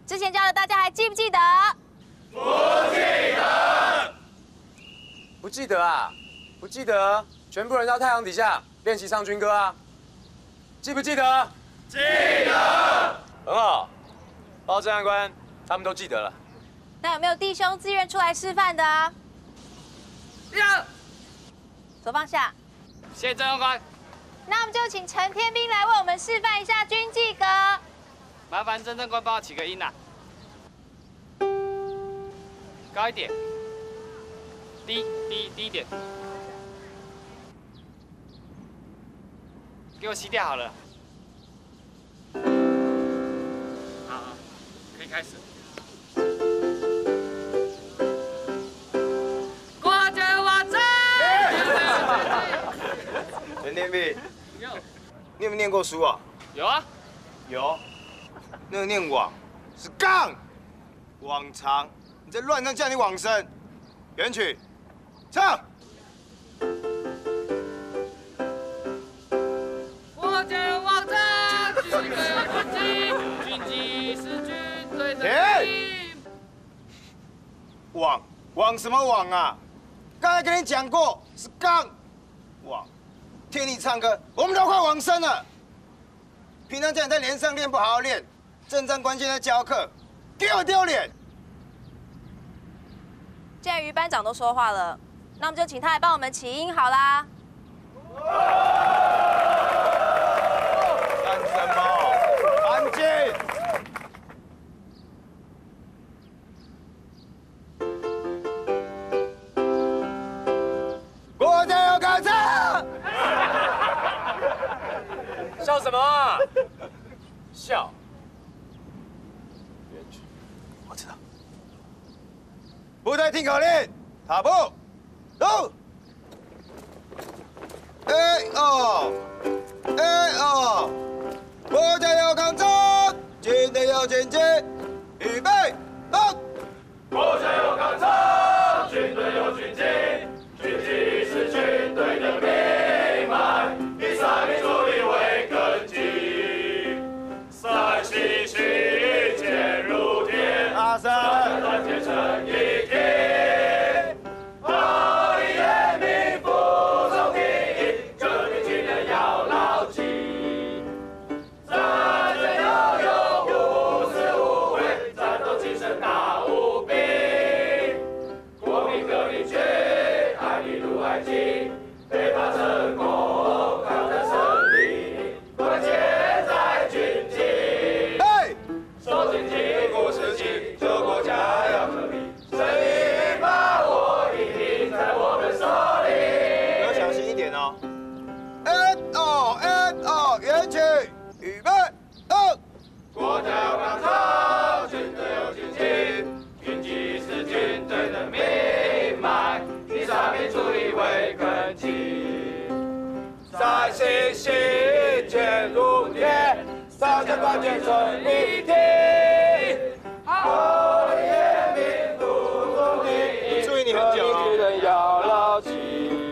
之前教的大家还记不记得？ 不记得。不记得啊？不记得，全部人到太阳底下练习唱军歌啊！记不记得？记得。很好，报政案官他们都记得了。 那有没有弟兄自愿出来示范的啊？ 有。 手放下。 谢谢政案官。 那我们就请陈天兵来为我们示范一下军纪歌。 麻烦政官帮我起个音啊。高一点。低一点。给我熄掉好了。好，可以开始。国家万岁！ 陈天兵，你有没有念过书啊？ 有啊。 有。那个念往是杠，往常。你在乱唱，叫你往生。原曲，唱。 国家万岁！军队有军纪，军纪是军队的命。 往什么往啊？刚才跟你讲过是杠，往。听你唱歌，我们都快往生了。平常叫你在连上练不好好练，政战关键在教课，给我丢脸！ 既然于班长都说话了，那我们就请他来帮我们起音好啦。 干什么？安静！国家要改造！ 笑什么啊？笑。原曲， 我知道。部队听口令，踏步，走。A2，国家要抗战，军队要前进，预备，动。 国家有抗战，军队有军纪，军纪是军队的命脉，以三民主义为根基，三七须坚如铁， 阿三， 团结成一体，好以人民服从第一，革命精神要牢记，战争有勇，无私无畏，战斗精神大无比，国民革命军，爱民如爱己，背叛成功，抗战胜利，关键在军纪。 嘿， 守军纪，固事纪，救国家要革命，生命把握一定在我们手里。 要小心一点哦。A2，原曲，预备，动。 国家有抗战，军队有军纪，军纪是军队的命脉，以三民主义为根基。三心心坚如铁，三千团结成一体。好的人民服从第一， 注意你很久哦革命军人要牢记。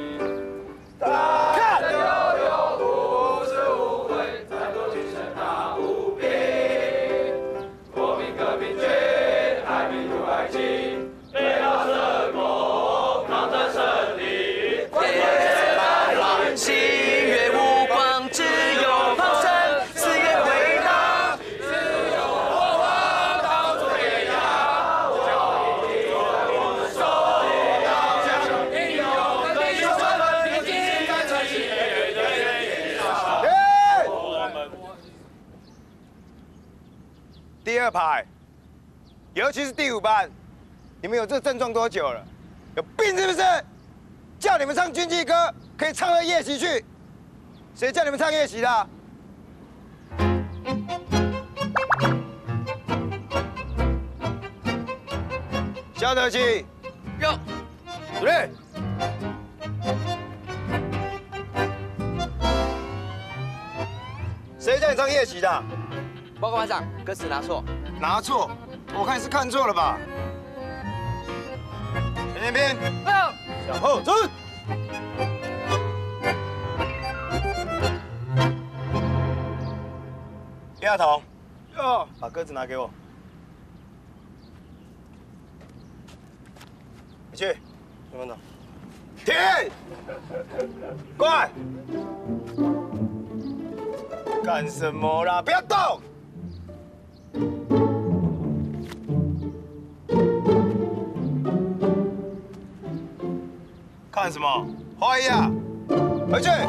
战争有勇，无私无畏，战斗精神大无比。国民革命军，爱民如爱己，背靠成功，抗战胜利。 星月无光，只有炮声，四月回荡。 只有我们当作烈阳，脚印在我们手里摇响，英勇的弟兄们，平静在这一夜的夜上。 第二排，尤其是第5班，你们有这症状多久了？有病是不是？叫你们唱军纪歌，可以唱到夜袭去。谁叫你们唱夜袭的啊？肖德基， 有。 主任。谁叫你唱夜袭的？ 报告班长，歌词拿错。 拿错？我看是看错了吧？陈建斌，向后走。叶亚彤，把鸽子拿给我。 去，怎么弄？停！过来！干什么啦？不要动！看什么？怀疑啊！回去！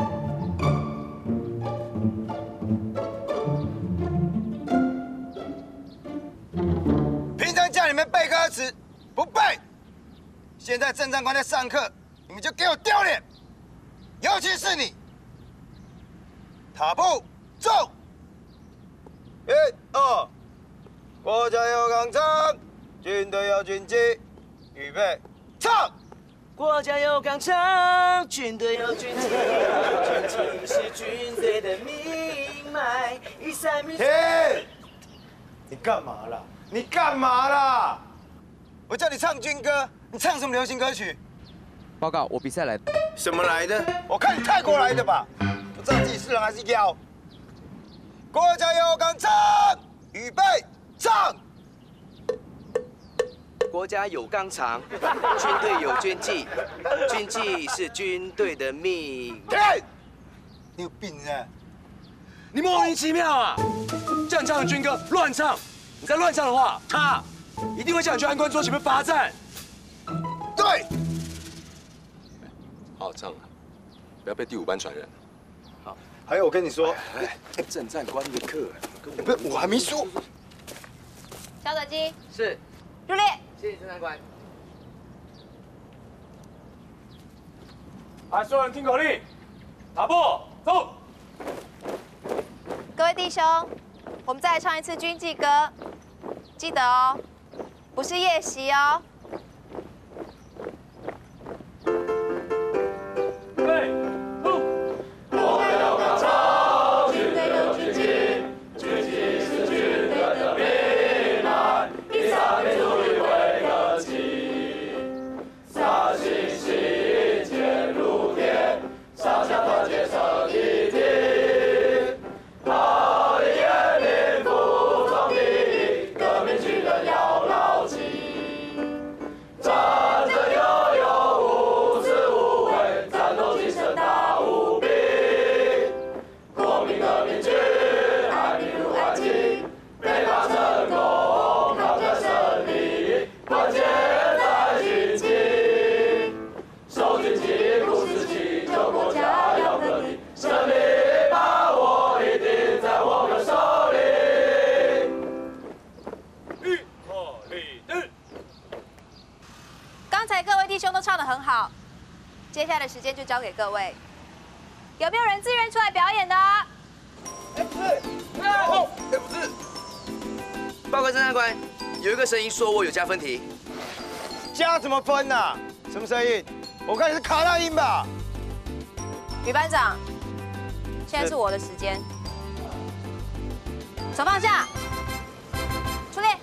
平常叫你们背歌词，不背。现在郑长官在上课，你们就给我丢脸！尤其是你，踏步走。1、2，国家有纲常，军队有军纪，预备，唱。 国家有纲常，军队有军纪，军纪是军队的命脉。 停！你干嘛啦？你干嘛啦？我叫你唱军歌，你唱什么流行歌曲？ 报告，我比赛来的。 什么来的？我看你泰国来的吧？不知道自己是人还是妖。国家有纲常，预备，唱。 国家有纲常，军队有军纪，军纪是军队的命。 停！你有病啊！ 你莫名其妙啊！这样唱的军歌乱唱，你再乱唱的话，他一定会叫你去安官桌前面罚站。 对。 好好唱啊，不要被第5班传染。 好， 还有我跟你说， 郑战官的课， 不是我还没说。 小手机是， 入列。 谢谢郑长官。 来，所有人听口令，打步走。 各位弟兄，我们再来唱一次军纪歌，记得哦，不是夜袭哦。 对，步。 国家有纲常，军队有军纪，军纪是军队的命脉。以三民主义为根基，三星星坚如铁，上下团结成一体。好的严明服从第一，革命军人要牢记。战争悠悠，无私无畏，战斗精神大无比。国民革命军，爱民如爱己，背叛成功，靠着胜利，关键在军纪。守军纪，不失纪，救国家要革命，胜利把握一定在我们手里。 预火立定。 刚才各位弟兄都唱得很好，接下来的时间就交给各位。有没有人自愿出来表演的？ 报告郑长官，有一个声音说我有加分题。 加什么分呐？什么声音？我看你是卡拉音吧？ 吕班长，现在是我的时间，手放下，出列。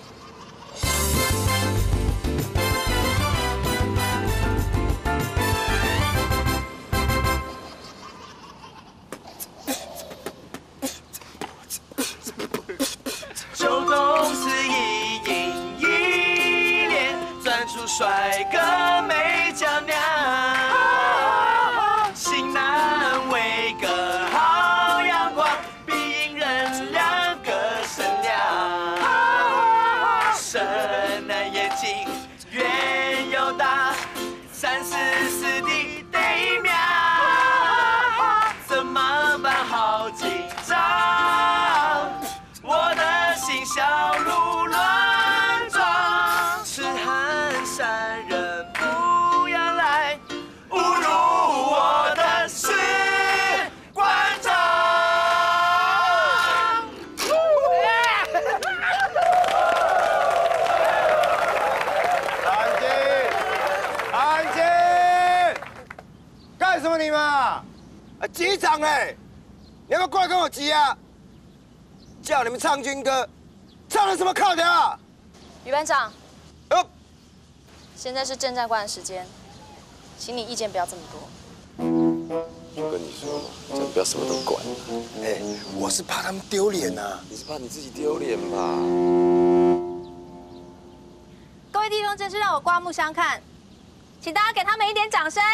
秋冬四季饮一帘，钻出帅哥美娇娘。新南威个好阳光，比引人两个神亮。深蓝眼睛圆又大，3、4、4的对面，怎么办？好紧张。我的心小鹿乱撞，痴汉山人不要来侮辱我的士官长。 安静，安静！干什么你们啊？机长哎，你要不要过来跟我急啊？叫你们唱军歌，唱的什么靠条啊？ 吕班长， 哦， 现在是郑战官的时间，请你意见不要这么多。 我跟你说嘛，叫你不要什么都管。 哎，我是怕他们丢脸呐。 你是怕你自己丢脸吧？ 各位弟兄，真是让我刮目相看。 请大家给他们一点掌声。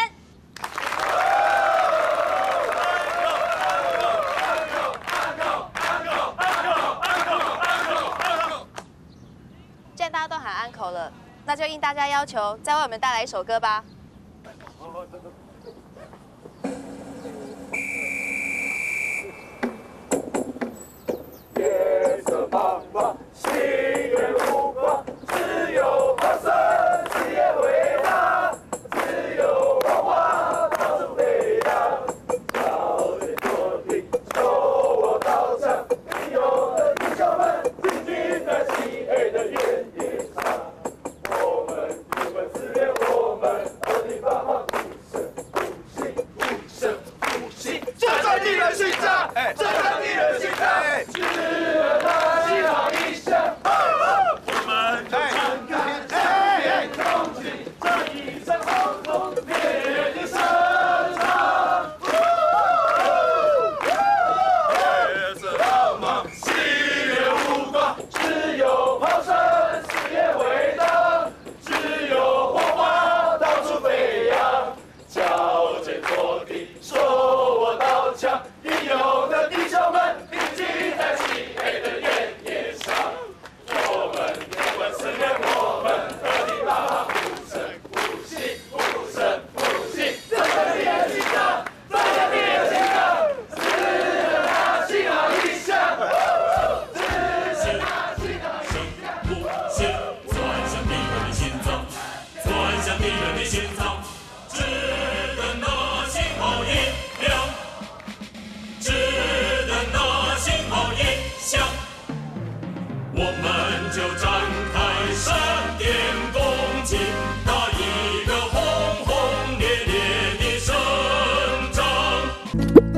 既然大家都喊安口了，那就应大家要求，再为我们带来一首歌吧。 夜色茫茫，星月无光，只有黄色事业伟大，只有黄花到处飞扬。脚尖着地，手握刀枪，英勇的弟兄们，进军在漆黑的原野上。我们不分四面，我们二地八方，呼吸，这在敌人心脏，这在敌人心脏。 我